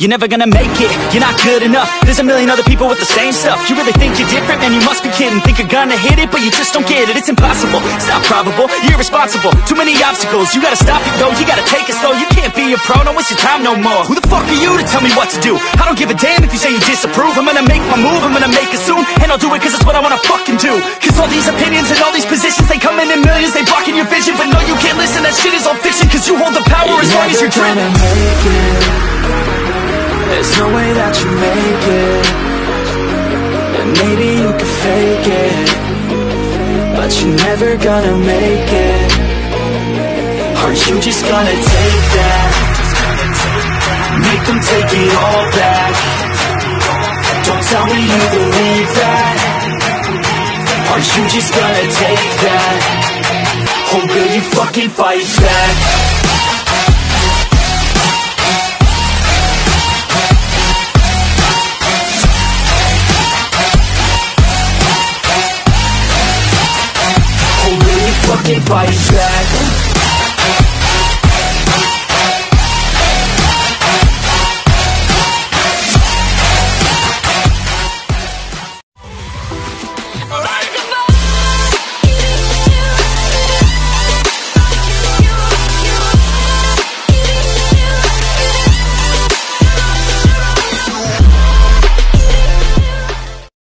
you're never gonna make it. You're not good enough, there's a million other people with the same stuff. You really think you're different? Man, you must be kidding. Think you're gonna hit it, but you just don't get it. It's impossible, it's not probable, you're irresponsible. Too many obstacles, you gotta stop it though. You gotta take it slow, you can't be a pro. Don't waste your time no more. Who the fuck are you to tell me what to do? I don't give a damn if you say you disapprove. I'm gonna make my move, I'm gonna make it soon. And I'll do it cause it's what I wanna fucking do. Cause all these opinions and all these positions, they come in millions, they blocking your vision. But no, you can't listen, that shit is all fiction. Cause you hold the power as long as you're driven. There's no way that you make it. And maybe you can fake it, but you're never gonna make it. Are you just gonna take that? Make them take it all back. Don't tell me you believe that. Are you just gonna take that? Or will you fucking fight back? Or will you fucking fight back?